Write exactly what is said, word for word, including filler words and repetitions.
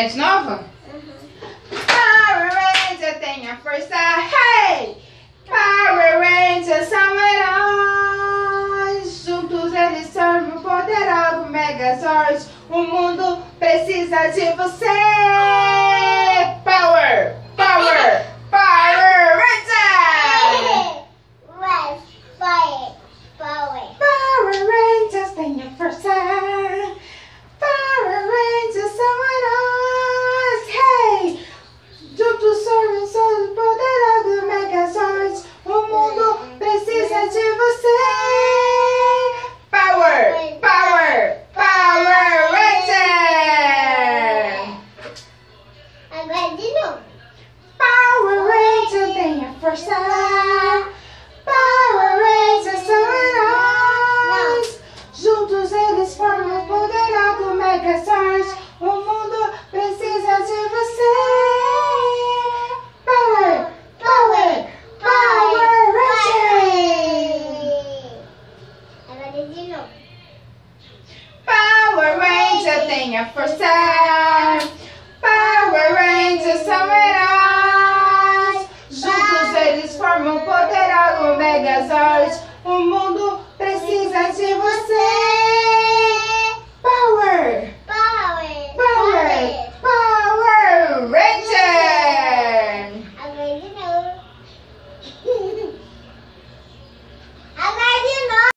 de novo? Uhum. Power Rangers tem a força, hey! Power Rangers são heróis. Juntos eles formam um poderoso Megazord. O mundo precisa de você. Power! Power! Power Rangers! Power! Power! Power Rangers tem a força. Power Rangers são heróis. Hey! Juntos somos o poderoso Megazord. O mundo precisa de você. Power! Power! Power Rangers! Agora de novo. Power Rangers tem a força. Power Rangers são heróis. Juntos eles formam o poderoso Megazord. O mundo precisa de você. Power, Power, Power Rangers. Agora de novo. Power Rangers tem a força. Power Rangers são heróis. Juntos eles formam um poderoso Megazord.